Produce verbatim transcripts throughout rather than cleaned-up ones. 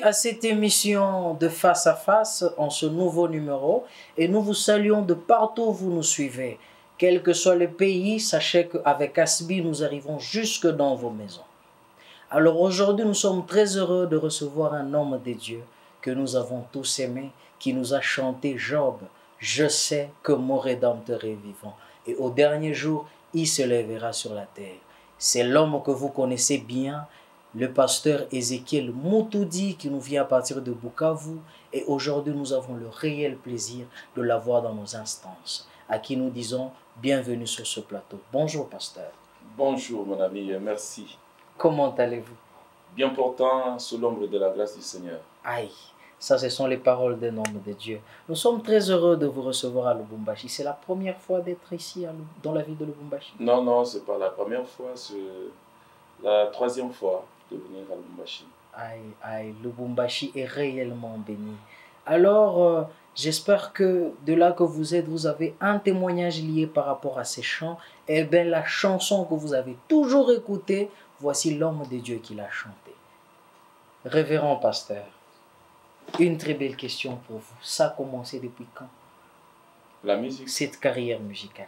à cette émission de Face à Face en ce nouveau numéro et nous vous saluons de partout où vous nous suivez. Quel que soit le pays, sachez qu'avec Asbi, nous arrivons jusque dans vos maisons. Alors aujourd'hui, nous sommes très heureux de recevoir un homme de Dieu que nous avons tous aimé, qui nous a chanté Job. Je sais que mon Rédempteur est vivant et au dernier jour, il se lèvera sur la terre. C'est l'homme que vous connaissez bien, le pasteur Ézéchiel Moutoudi qui nous vient à partir de Bukavu et aujourd'hui nous avons le réel plaisir de l'avoir dans nos instances, à qui nous disons bienvenue sur ce plateau. Bonjour pasteur. Bonjour mon ami et merci. Comment allez-vous? Bien portant sous l'ombre de la grâce du Seigneur. Aïe, ça ce sont les paroles d'un homme de Dieu. Nous sommes très heureux de vous recevoir à Lubumbashi. C'est la première fois d'être ici à, dans la ville de Lubumbashi? Non, non, c'est pas la première fois, c'est la troisième fois de venir à Lubumbashi. Aïe, aïe, Lubumbashi est réellement béni. Alors, euh, j'espère que de là que vous êtes, vous avez un témoignage lié par rapport à ces chants. Eh bien, la chanson que vous avez toujours écoutée, voici l'homme de Dieu qui l'a chantée. Révérend pasteur, une très belle question pour vous. Ça a commencé depuis quand? La musique? Cette carrière musicale.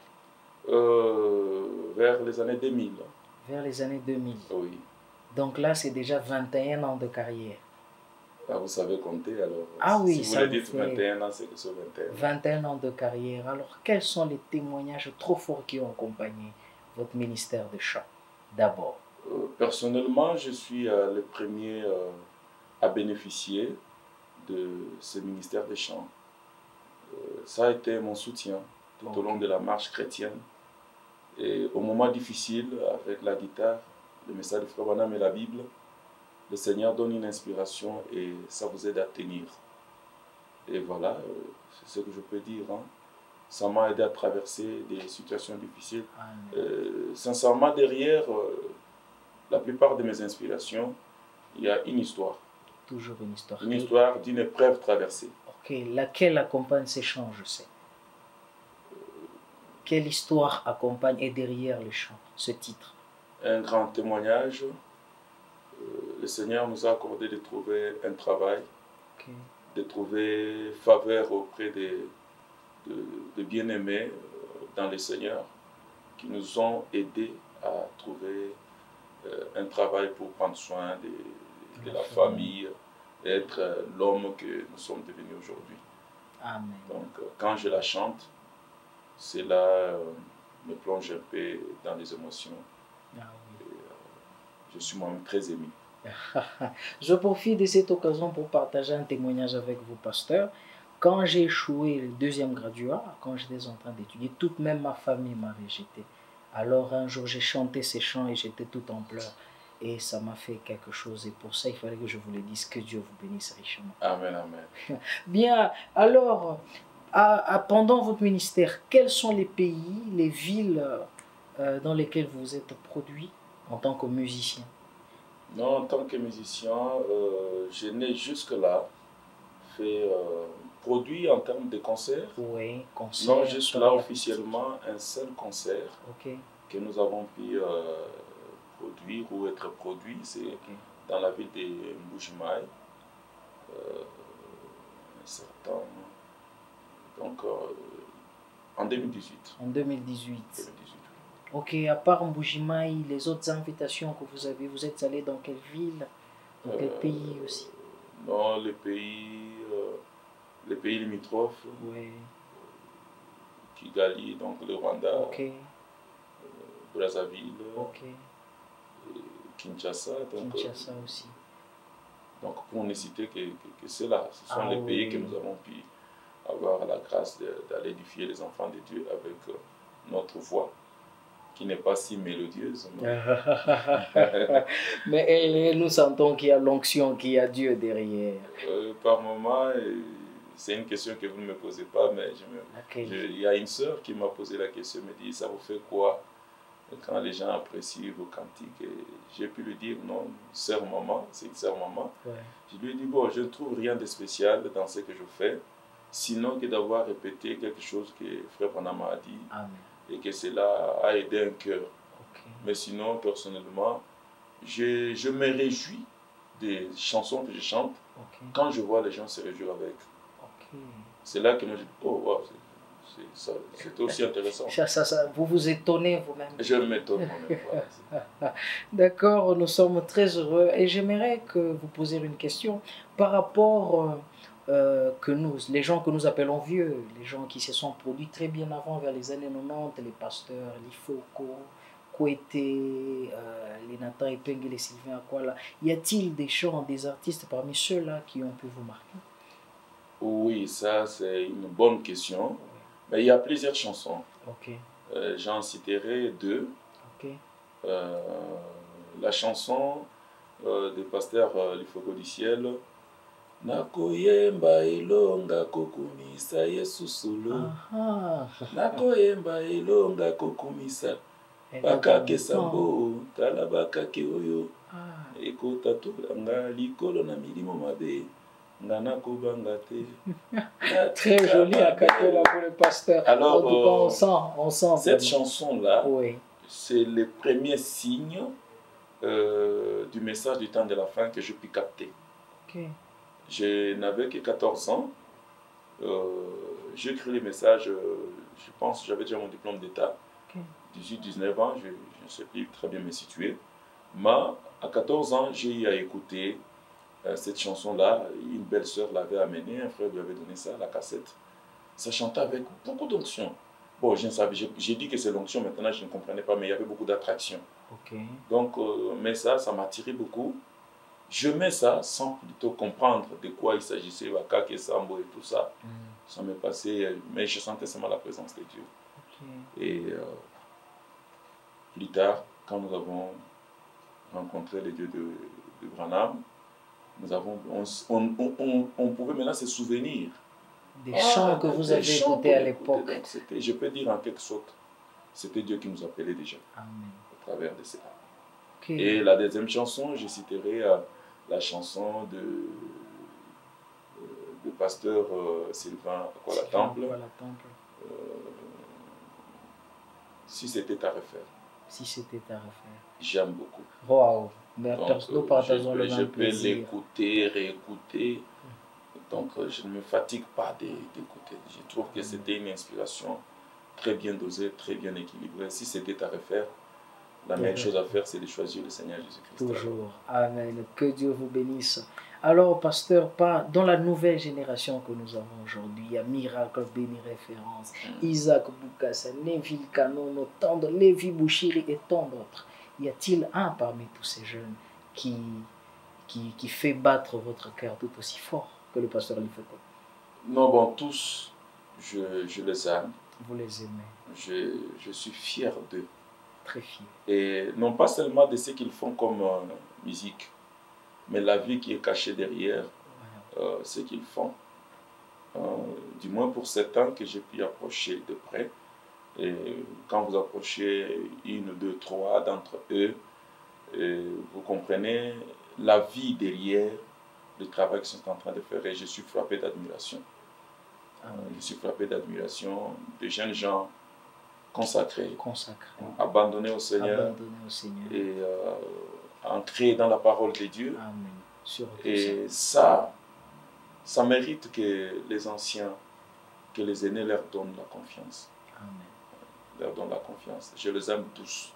euh, Vers les années deux mille. Vers les années deux mille. Oui. Donc là, c'est déjà vingt et un ans de carrière. Ah, vous savez compter alors. Ah oui, si vous ça le dites fait vingt et un ans, c'est que c'est vingt et un. vingt et un ans de carrière. Alors, quels sont les témoignages trop forts qui ont accompagné votre ministère de chant, d'abord? Euh, personnellement, je suis euh, le premier euh, à bénéficier de ce ministère des chants. Euh, ça a été mon soutien tout Okay. au long de la marche chrétienne. Et au moment difficile, avec la guitare, le message de Frère Branham et la Bible, le Seigneur donne une inspiration et ça vous aide à tenir. Et voilà, euh, c'est ce que je peux dire. Hein. Ça m'a aidé à traverser des situations difficiles. Euh, sincèrement, derrière euh, la plupart de mes inspirations, il y a une histoire. Toujours une histoire. Une histoire d'une épreuve traversée. Ok, laquelle accompagne ces chants, je sais. Quelle histoire accompagne et derrière le chant, ce titre? Un grand témoignage. Euh, le Seigneur nous a accordé de trouver un travail, Okay. de trouver faveur auprès des de, de bien-aimés euh, dans le Seigneur qui nous ont aidés à trouver euh, un travail pour prendre soin de, de la famille et être euh, l'homme que nous sommes devenus aujourd'hui. Amen. Donc euh, quand je la chante, cela euh, me plonge un peu dans les émotions. Ah oui. Et, euh, je suis moi-même très ému. Je profite de cette occasion pour partager un témoignage avec vous, pasteur. Quand j'ai échoué le deuxième graduat, quand j'étais en train d'étudier, toute même ma famille m'a rejeté. Alors un jour, j'ai chanté ces chants et j'étais tout en pleurs. Et ça m'a fait quelque chose. Et pour ça, il fallait que je vous le dise. Que Dieu vous bénisse richement. Amen, amen. Bien, alors, à, à, pendant votre ministère, quels sont les pays, les villes euh, dans lesquelles vous êtes produit en tant que musicien? Non, en tant que musicien, euh, je n'ai jusque-là fait euh, produit en termes de concerts. Oui, concert. Non, jusque-là, officiellement, un seul concert okay. que nous avons pu euh, produire ou être produit, c'est okay. dans la ville de Mbujimaï. Euh, un certain... Donc, euh, en deux mille dix-huit. En deux mille dix-huit. deux mille dix-huit. Ok, à part Mbujimaï, les autres invitations que vous avez, vous êtes allé dans quelle ville, dans quel euh, pays aussi? Non, les pays, euh, les pays limitrophes. Oui. Kigali, donc le Rwanda, okay. euh, Brazzaville, okay. Kinshasa. Donc, Kinshasa euh, aussi. Donc pour ne citer que, que, que cela, ce sont ah, les oui. pays que nous avons pu avoir la grâce d'aller édifier les enfants de Dieu avec euh, notre voix, qui n'est pas si mélodieuse. Mais, mais et, nous sentons qu'il y a l'onction, qu'il y a Dieu derrière. Euh, par moments, c'est une question que vous ne me posez pas, mais je me, okay. je, il y a une sœur qui m'a posé la question, me dit, ça vous fait quoi quand les gens apprécient vos cantiques? Et j'ai pu lui dire, non, sœur maman, c'est une sœur maman. Ouais. Je lui ai dit, bon, je ne trouve rien de spécial dans ce que je fais, sinon que d'avoir répété quelque chose que Frère Branham a dit. Amen. Et que cela a aidé un cœur. Okay. Mais sinon, personnellement, je, je me réjouis des chansons que je chante Okay. Quand je vois les gens se réjouir avec, Okay. c'est là que moi je dis, oh, wow, c'est aussi intéressant. Ça, ça, ça, vous vous étonnez vous-même. Je m'étonne moi-même. Voilà. D'accord, nous sommes très heureux et j'aimerais que vous posiez une question par rapport euh, que nous, les gens que nous appelons vieux, les gens qui se sont produits très bien avant, vers les années quatre-vingt-dix, les pasteurs, les Foucault, Kouété, euh, les Nathan Epeng et les Sylvain Akwala. Y a-t-il des chants, des artistes parmi ceux-là qui ont pu vous marquer? Oui, ça c'est une bonne question. Mais il y a plusieurs chansons. Okay. Euh, J'en citerai deux. Okay. Euh, la chanson euh, des pasteurs euh, Lifoko du ciel. Nakoyemba ilonga kokumisa Yesu solo. Nakoyemba ilonga kokumisa. Bakake sambo talabakake oyo. Ekota tolanga likolo na milimo mabe. Très joli à Katola pour le pasteur. Alors, en tout cas, on sent, on sent cette chanson-là, oui. C'est le premier signe euh, du message du temps de la fin que je puis capter. Okay. Je n'avais que quatorze ans. Euh, J'ai écrit les messages, euh, je pense que j'avais déjà mon diplôme d'État. Okay. dix-huit dix-neuf ans, je, je ne sais plus très bien me situer. Mais à quatorze ans, j'ai eu à écouter euh, cette chanson-là. Une belle-sœur l'avait amenée, un frère lui avait donné ça, la cassette. Ça chantait avec beaucoup d'onction. Bon, je ne savais, j'ai dit que c'est l'onction, maintenant je ne comprenais pas, mais il y avait beaucoup d'attraction. Okay. Donc, euh, mais ça, ça m'a attiré beaucoup. Je mets ça sans plutôt comprendre de quoi il s'agissait, Wakake, Sambo et tout ça. Mm. Ça m'est passé, mais je sentais seulement la présence de Dieu. Okay. Et euh, plus tard, quand nous avons rencontré le Dieu de, de Branham, nous avons, on, on, on, on pouvait maintenant se souvenir des ah, chants que vous avez écoutés à l'époque. Je peux dire en quelque sorte, c'était Dieu qui nous appelait déjà. Amen. Au travers de cela. Okay. Et la deuxième chanson, je citerai euh, la chanson de, euh, de pasteur euh, Sylvain Akwala Temple. Euh, si c'était à refaire. Si c'était à refaire. J'aime beaucoup. Wow. Mais donc, nous partageons le je même peux plaisir. l'écouter, réécouter. Donc, je ne me fatigue pas d'écouter. Je trouve que c'était une inspiration très bien dosée, très bien équilibrée. Si c'était à refaire, la meilleure chose à faire, c'est de choisir le Seigneur Jésus-Christ. Toujours. Amen. Que Dieu vous bénisse. Alors, pasteur, pas dans la nouvelle génération que nous avons aujourd'hui, il y a Miracle Béni Référence, mm. Isaac Boukassa, Neville Canon, tant de Lévi Bouchiri et tant d'autres. Y a-t-il un parmi tous ces jeunes qui, qui, qui fait battre votre cœur tout aussi fort que le pasteur Lifoko? Non, bon, tous, je, je les aime. Vous les aimez? Je, je suis fier d'eux. Très fier. Et non pas seulement de ce qu'ils font comme euh, musique, mais la vie qui est cachée derrière ouais. euh, ce qu'ils font. Euh, du moins pour sept ans que j'ai pu approcher de près. Et quand vous approchez une, deux, trois d'entre eux, et vous comprenez la vie derrière le travail qu'ils sont en train de faire. Et je suis frappé d'admiration. Ah, oui. Je suis frappé d'admiration de jeunes gens consacrés, consacrés. abandonnés au Seigneur, abandonnés au Seigneur. Et euh, ancrés dans la parole de Dieu. Amen. Surtout et ça. ça, ça mérite que les anciens, que les aînés leur donnent la confiance. Amen. Leur donnent la confiance. Je les aime tous.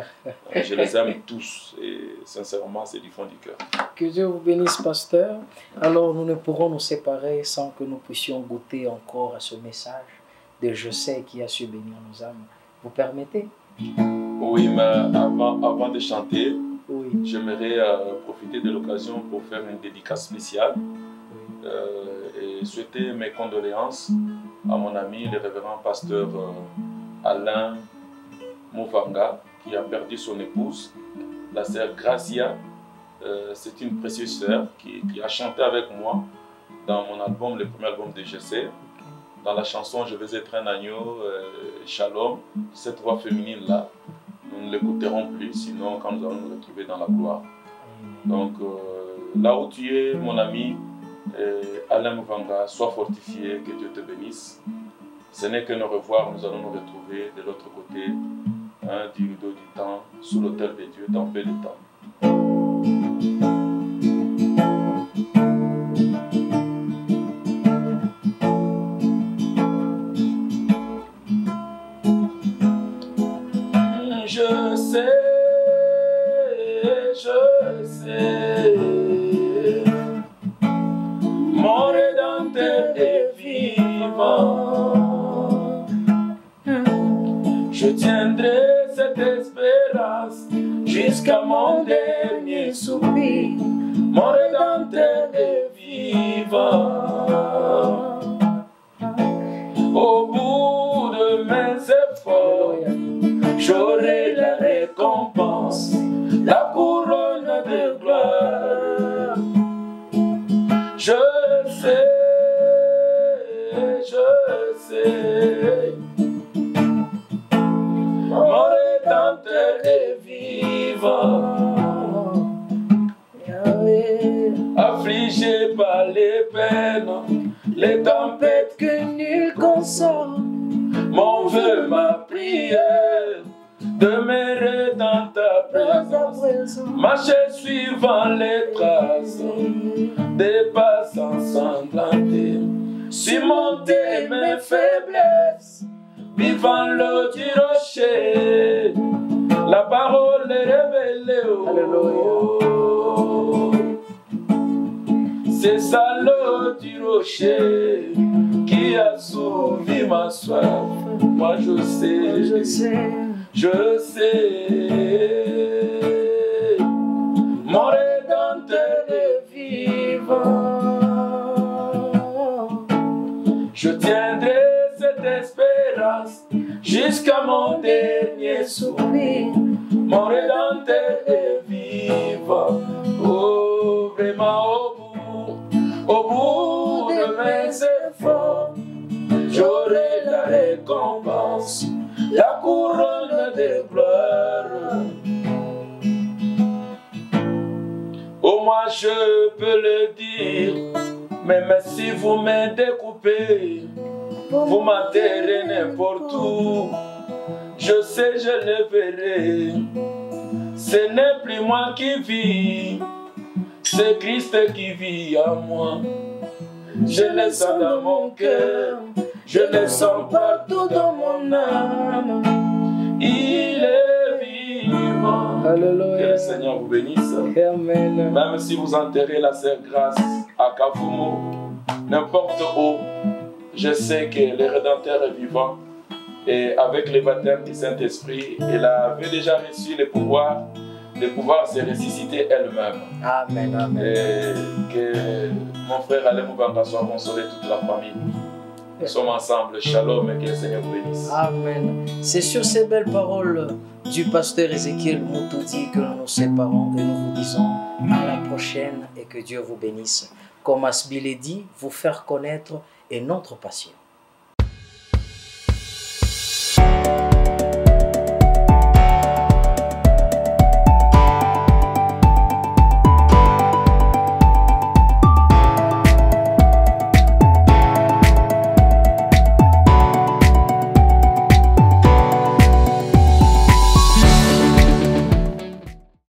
Je les aime tous. Et sincèrement, c'est du fond du cœur. Que Dieu vous bénisse, pasteur. Alors, nous ne pourrons nous séparer sans que nous puissions goûter encore à ce message de je sais qui a su bénir nos âmes. Vous permettez? Oui, mais avant, avant de chanter, oui. j'aimerais euh, profiter de l'occasion pour faire une dédicace spéciale oui. euh, et souhaiter mes condoléances à mon ami, le révérend pasteur euh, Alain Mouvanga, qui a perdu son épouse, la sœur Gracia. Euh, c'est une précieuse sœur qui, qui a chanté avec moi dans mon album, le premier album de G C. Dans la chanson Je vais être un agneau, euh, Shalom, cette voix féminine-là, nous ne l'écouterons plus, sinon quand nous allons nous retrouver dans la gloire. Donc euh, là où tu es, mon ami, euh, Alain Mouvanga, sois fortifié, que Dieu te bénisse. Ce n'est que nous revoir, nous allons nous retrouver de l'autre côté hein, du rideau du temps, sous l'autel de Dieu, dans peu de temps. je sais, je sais, mon Rédempteur est vivant. Je tiendrai cette espérance jusqu'à mon dernier soupir. Mon Rédempteur est vivant. Au bout de mes efforts, j'aurai la récompense, la couronne de gloire. Je sais, je sais, mon Rédempteur est vivant. Affligé par les peines, les tempêtes que nul console, mon vœu, ma prière, demeurer dans ta présence, marcher suivant les traces des pas ensanglantés, surmonter mes faiblesses, vivant l'eau du rocher, la parole est révélée. Oh, c'est ça l'eau du rocher qui a soulevé ma soif. Moi je sais, je sais, je sais, mon Rédempteur est vivant. Je tiendrai cette espérance jusqu'à mon dernier soupir. Mon Rédempteur est vivant. Oh, vraiment au bout. Au bout de mes efforts, j'aurai la récompense, la couronne de gloire. Au moins je peux le dire, mais, mais si vous me découpez, vous m'enterrez n'importe où, je sais, je le verrai. Ce n'est plus moi qui vis, c'est Christ qui vit en moi. Je le sens dans mon cœur, je le sens partout dans mon âme. Il est vivant. Alléluia. Que le Seigneur vous bénisse. Amen. Même si vous enterrez la sœur Grâce à Kavumu, n'importe où, je sais que le Rédempteur est vivant. Et avec le baptême du Saint-Esprit, elle avait déjà reçu le pouvoir de pouvoir se ressusciter elle-même. Amen, amen. Et que mon frère Alain Moubanga soit consolé, toute la famille. Nous sommes ensemble. Shalom et que le Seigneur vous bénisse. Amen. C'est sur ces belles paroles du pasteur Ézéchiel Moutoudi que nous nous séparons et nous vous disons à la prochaine et que Dieu vous bénisse. Comme Asbile dit, vous faire connaître est notre passion.